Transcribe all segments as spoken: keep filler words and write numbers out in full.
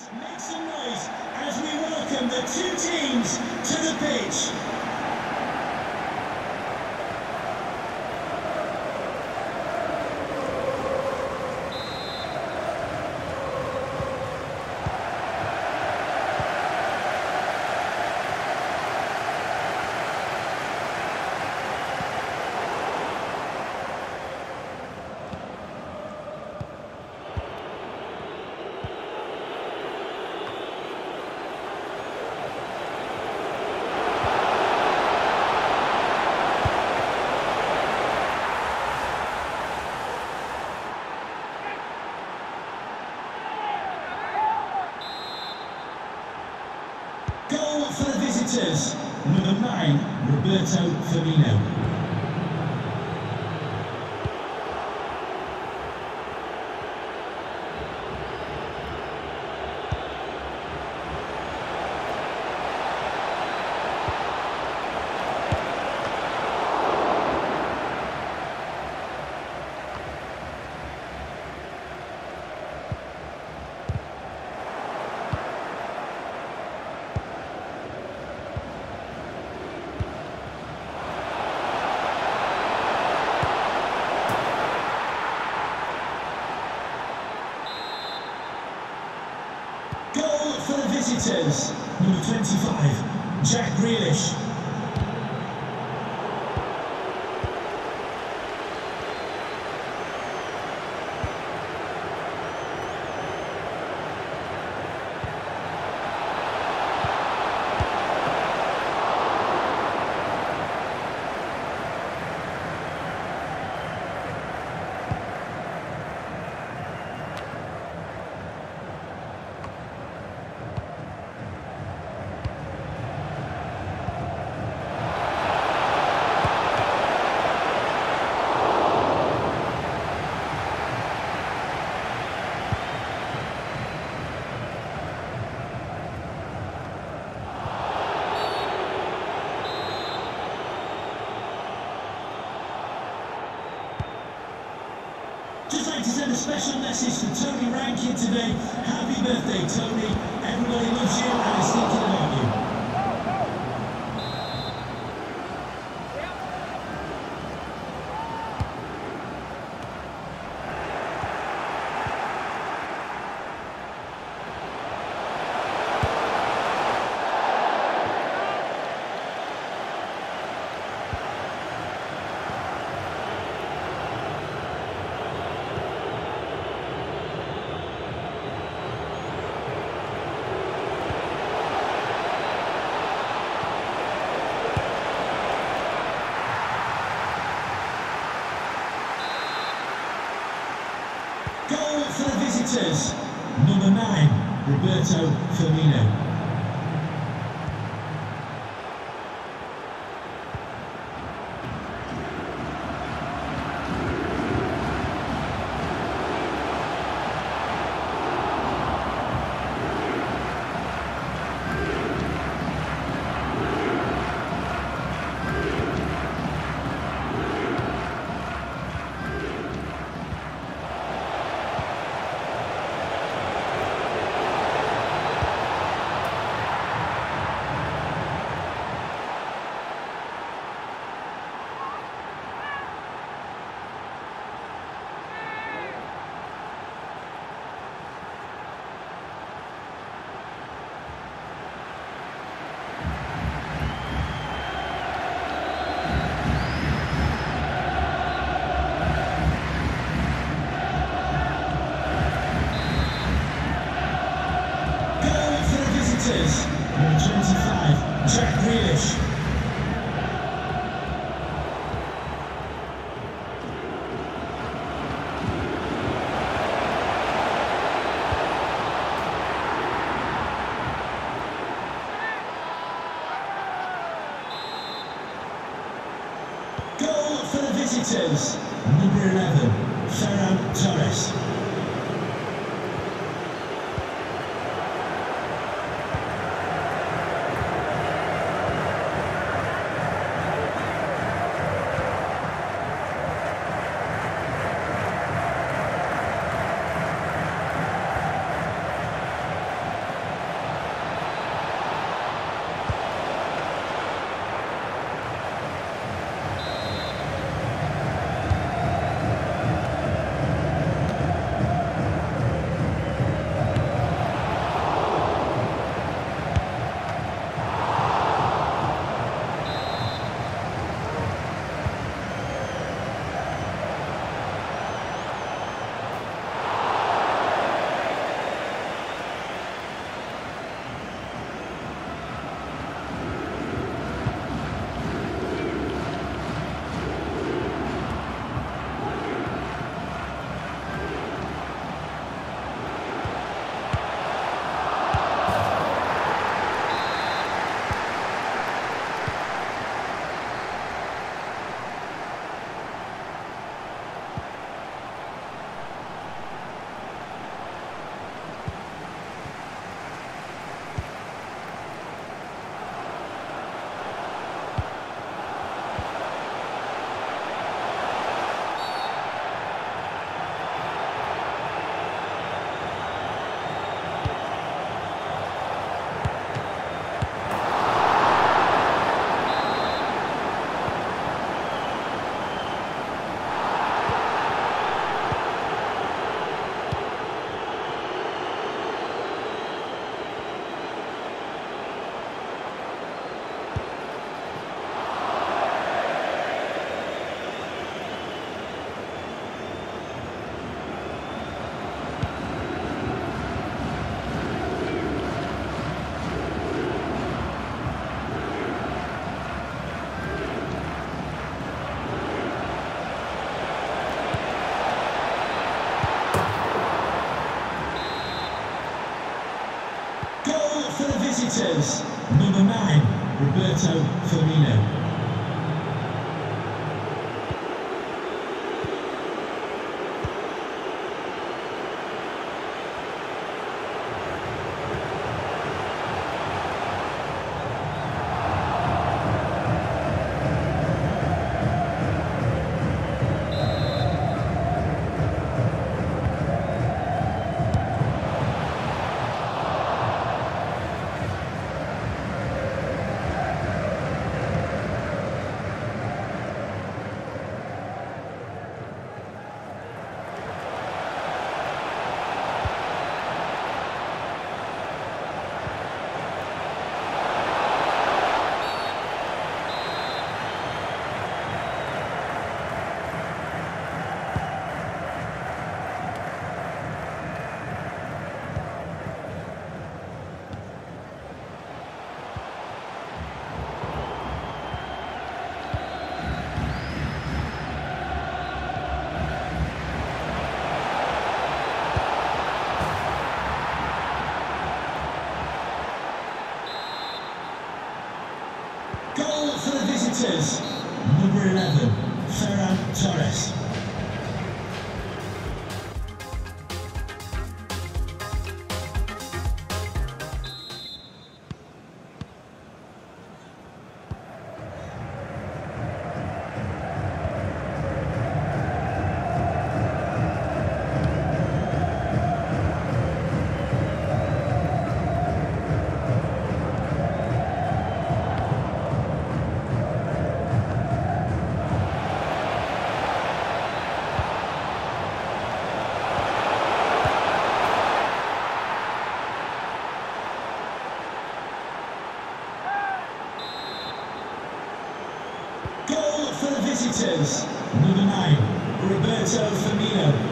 Make some noise as we welcome the two teams to the pitch. Goal for the visitors, number nine, Roberto Firmino. Goal for the visitors, number twenty-five, Jack Grealish. Just like to send a special message to Tony Rankin today. Happy birthday, Tony. Everybody loves you and is thinking about you. Goal for the visitors, number nine, Roberto Firmino. Number twenty-five, Jack Grealish. Goal for the visitors, number eleven, Ferran Torres. visitors, number nine, Roberto Firmino. Goal for the visitors, number eleven, Ferran Torres. Goal for the visitors, number nine, Roberto Firmino.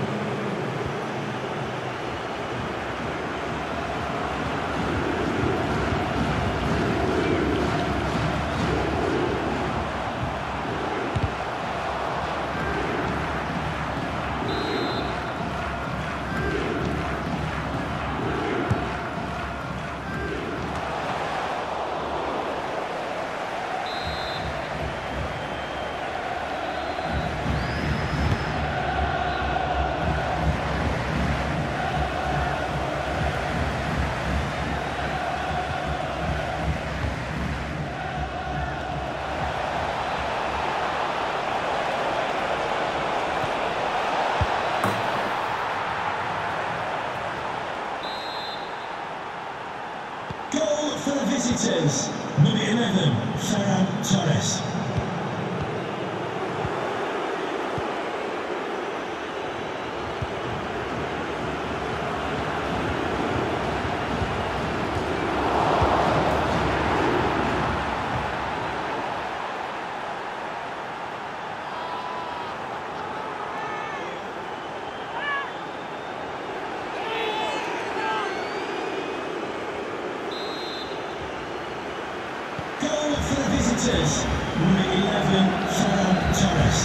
Goal for the visitors, number eleven, Ferran Torres. Goal for the visitors, number eleven, Ferran Torres.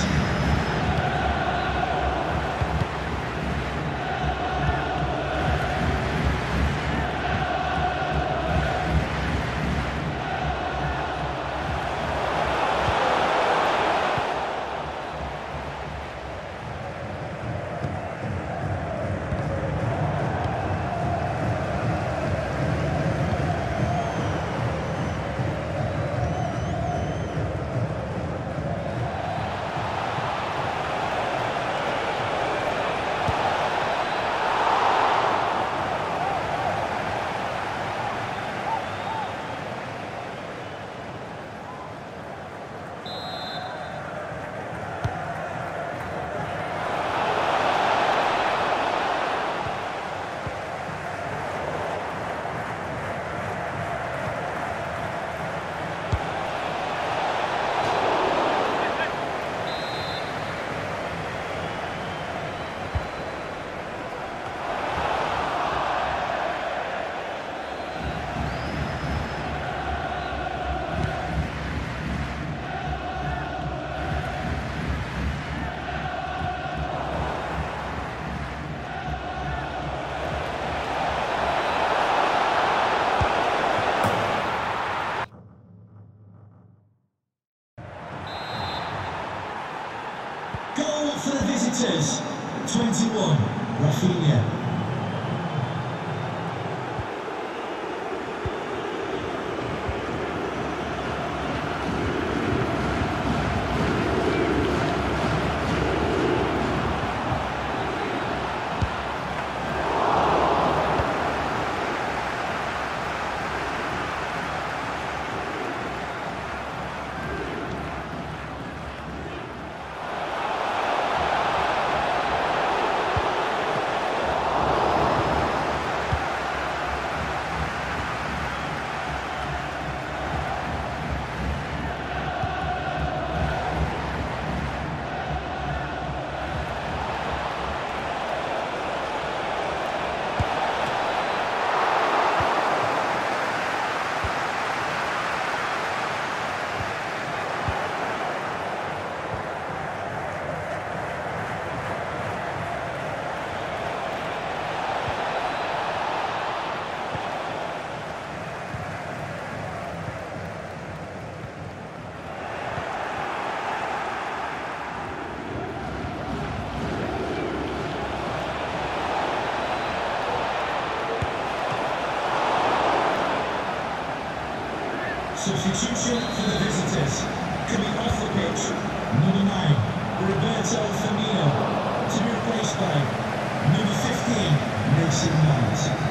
Substitution for the visitors. Coming off the pitch, number nine, Roberto Firmino, to be replaced by number fifteen, Mason Mount.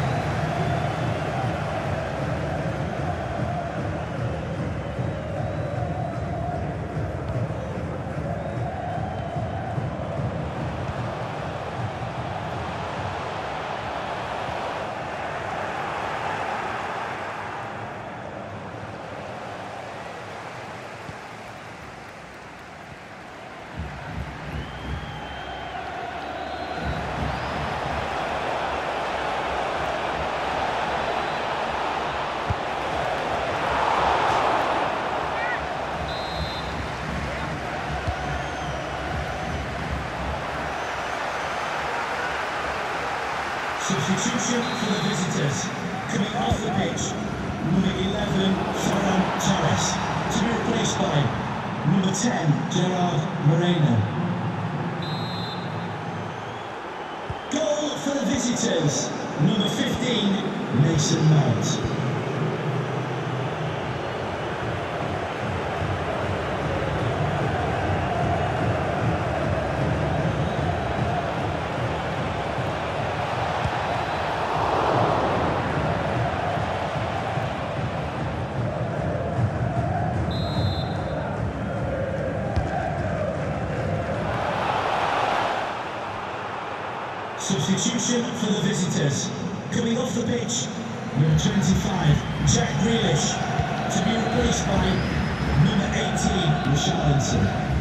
Substitution for the visitors. Coming off the pitch, number eleven, Ferran Torres, to be replaced by number ten, Gerard Moreno. Goal for the visitors, number fifteen, Mason Mount. Substitution for the visitors. Coming off the pitch, number twenty-five, Jack Grealish, to be replaced by number eighteen, Richarlison.